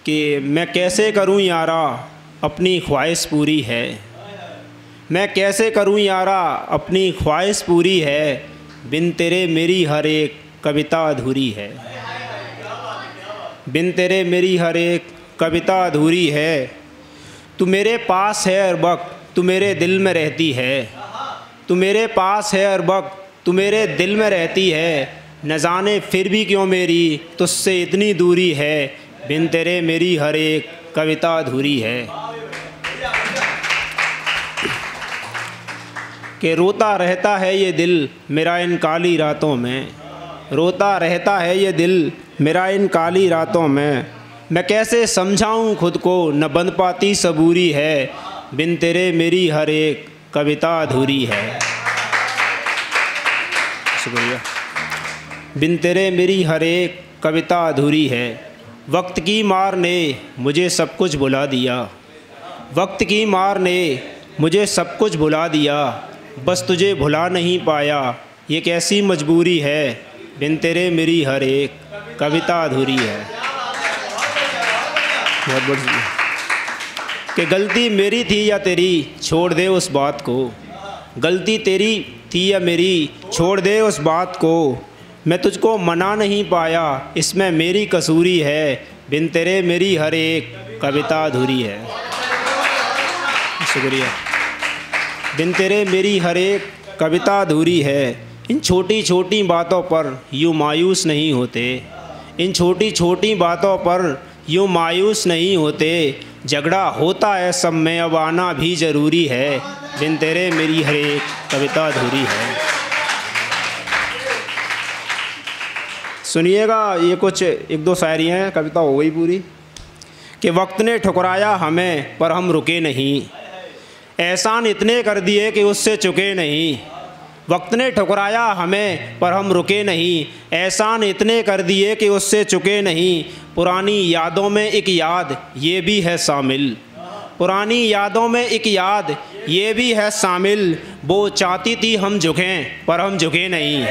कि मैं कैसे करूं यारा अपनी ख्वाहिश पूरी है, मैं कैसे करूं यारा अपनी ख्वाहिश पूरी है, बिन तेरे मेरी हर एक कविता अधूरी है, बिन तेरे मेरी हर एक कविता अधूरी है। तू मेरे पास है हर वक्त, तू मेरे दिल में रहती है, तू मेरे पास है हर वक्त, तू मेरे दिल में रहती है। न जाने फिर भी क्यों मेरी तुझसे इतनी दूरी है, बिन तेरे मेरी हर एक कविता अधूरी है। कि रोता रहता है ये दिल मेरा इन काली रातों में, रोता रहता है ये दिल मेरा इन काली रातों में। मैं कैसे समझाऊं खुद को न बन पाती सबूरी है, बिन तेरे मेरी हर एक कविता अधूरी है। शुक्रिया। बिन तेरे मेरी हर एक कविता अधूरी है। वक्त की मार ने मुझे सब कुछ भुला दिया, वक्त की मार ने मुझे सब कुछ भुला दिया, बस तुझे भुला नहीं पाया ये कैसी मजबूरी है, बिन तेरे मेरी हर एक कविता अधूरी है। बहुत बढ़िया। कि गलती मेरी थी या तेरी छोड़ दे उस बात को, गलती तेरी थी या मेरी छोड़ दे उस बात को, मैं तुझको मना नहीं पाया इसमें मेरी कसूरी है, बिन तेरे मेरी हर एक कविता अधूरी है। शुक्रिया। बिन तेरे मेरी हर एक कविता अधूरी है। इन छोटी छोटी बातों पर यूँ मायूस नहीं होते, इन छोटी छोटी बातों पर यूँ मायूस नहीं होते, झगड़ा होता है सब में अब आना भी ज़रूरी है, बिन तेरे मेरी हर एक कविता अधूरी है। सुनिएगा, ये कुछ एक दो शायरियाँ हैं, कविता हो गई पूरी। कि वक्त ने ठुकराया हमें पर हम रुके नहीं, एहसान इतने कर दिए कि उससे चुके नहीं। वक्त ने ठुकराया हमें पर हम रुके नहीं, एहसान इतने कर दिए कि उससे चुके नहीं। पुरानी यादों में एक याद ये भी है शामिल, पुरानी यादों में एक याद ये भी है शामिल, वो चाहती थी हम झुकें पर हम झुके नहीं।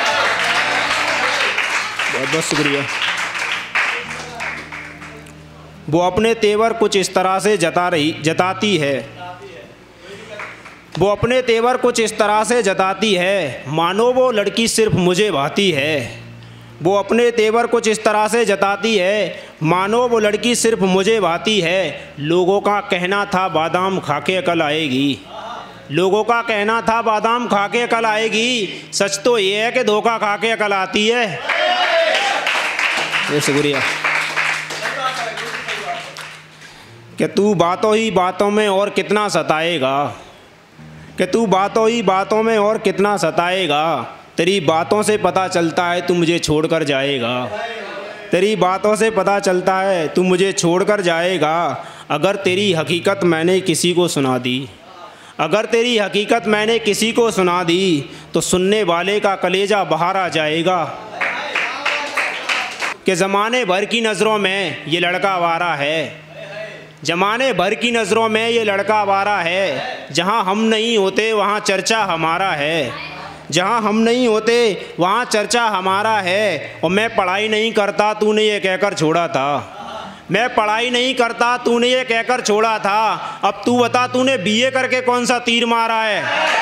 बहुत बहुत शुक्रिया। वो अपने तेवर कुछ इस तरह से जताती है, वो अपने तेवर कुछ इस तरह से जताती है, मानो वो लड़की सिर्फ मुझे भाती है। वो अपने तेवर कुछ इस तरह से जताती है, मानो वो लड़की सिर्फ मुझे भाती है। लोगों का कहना था बादाम खा के अकल आएगी, लोगों का कहना था बादाम खा के अकल आएगी, सच तो ये है कि धोखा खा के अकल आती है। शुक्रिया। कि तू बातों ही बातों में और कितना सताएगा, कि तू बातों ही बातों में और कितना सताएगा, तेरी बातों से पता चलता है तू मुझे छोड़कर जाएगा, तेरी बातों से पता चलता है तू मुझे छोड़कर जाएगा। अगर तेरी हकीकत मैंने किसी को सुना दी, अगर तेरी हकीकत मैंने किसी को सुना दी, तो सुनने वाले का कलेजा बाहर आ जाएगा। कि ज़माने भर की नज़रों में ये लड़का आवारा है, ज़माने भर की नज़रों में ये लड़का आवारा है, जहाँ हम नहीं होते वहाँ चर्चा हमारा है, जहाँ हम नहीं होते वहाँ चर्चा हमारा है। और मैं पढ़ाई नहीं करता तूने ये कहकर छोड़ा था, मैं पढ़ाई नहीं करता तूने ये कहकर छोड़ा था, अब तू बता तूने बीए करके कौन सा तीर मारा है।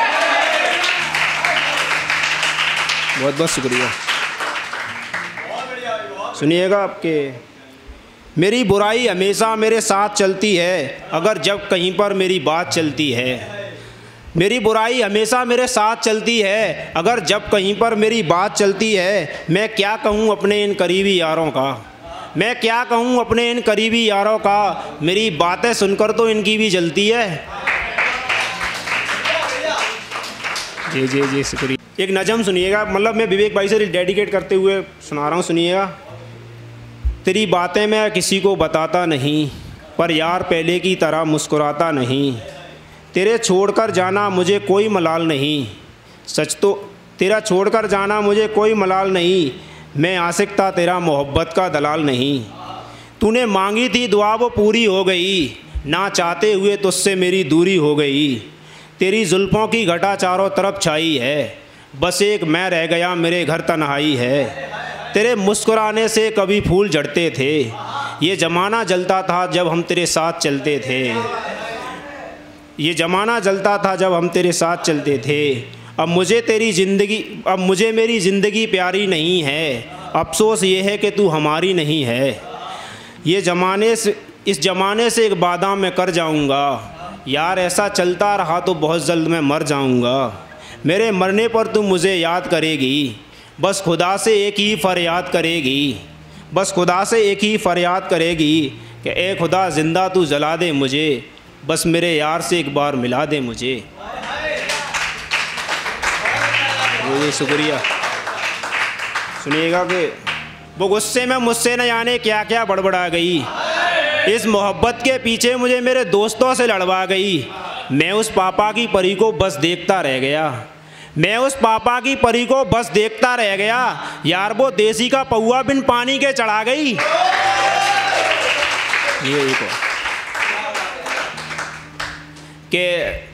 बहुत बहुत शुक्रिया। सुनिएगा आपके, मेरी बुराई हमेशा मेरे साथ चलती है अगर जब कहीं पर मेरी बात चलती है, मेरी बुराई हमेशा मेरे साथ चलती है अगर जब कहीं पर मेरी बात चलती है। मैं क्या कहूँ अपने इन करीबी यारों का, मैं क्या कहूँ अपने इन करीबी यारों का, मेरी बातें सुनकर तो इनकी भी जलती है। जी जी जी शुक्रिया। एक नज़म सुनिएगा, मतलब मैं विवेक भाई से डेडिकेट करते हुए सुना रहा हूँ, सुनिएगा। तेरी बातें मैं किसी को बताता नहीं, पर यार पहले की तरह मुस्कुराता नहीं। तेरे छोड़कर जाना मुझे कोई मलाल नहीं, सच तो तेरा छोड़कर जाना मुझे कोई मलाल नहीं। मैं आशिक था तेरा मोहब्बत का दलाल नहीं। तूने मांगी थी दुआ वो पूरी हो गई, ना चाहते हुए तुझसे मेरी दूरी हो गई। तेरी जुल्फ़ों की घटा चारों तरफ छाई है, बस एक मैं रह गया मेरे घर तन्हाई है। तेरे मुस्कुराने से कभी फूल झड़ते थे, ये ज़माना जलता था जब हम तेरे साथ चलते थे, ये ज़माना जलता था जब हम तेरे साथ चलते थे। अब मुझे मेरी ज़िंदगी प्यारी नहीं है, अफसोस ये है कि तू हमारी नहीं है। इस ज़माने से एक वादा मैं कर जाऊंगा, यार ऐसा चलता रहा तो बहुत जल्द मैं मर जाऊंगा। मेरे मरने पर तू मुझे याद करेगी, बस खुदा से एक ही फरियाद करेगी, बस खुदा से एक ही फरियाद करेगी कि ए खुदा ज़िंदा तू जला दे मुझे, बस मेरे यार से एक बार मिला दे मुझे। ये शुक्रिया। सुनिएगा कि वो गुस्से में मुझसे न जाने क्या क्या बड़बड़ा गई, इस मोहब्बत के पीछे मुझे मेरे दोस्तों से लड़वा गई। मैं उस पापा की परी को बस देखता रह गया, मैं उस पापा की परी को बस देखता रह गया। यार वो देसी का पौआ बिन पानी के चढ़ा गई। ये एक कि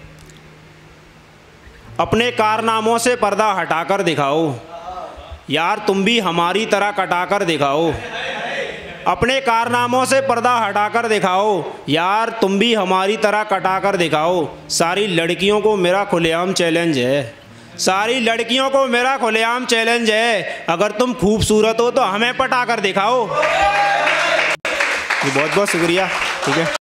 अपने कारनामों से पर्दा हटाकर दिखाओ, यार तुम भी हमारी तरह कटाकर दिखाओ। अपने कारनामों से पर्दा हटाकर दिखाओ, यार तुम भी हमारी तरह कटाकर दिखाओ। सारी लड़कियों को मेरा खुलेआम चैलेंज है, सारी लड़कियों को मेरा खुलेआम चैलेंज है, अगर तुम खूबसूरत हो तो हमें पटाकर दिखाओ। बहुत बहुत शुक्रिया। ठीक है।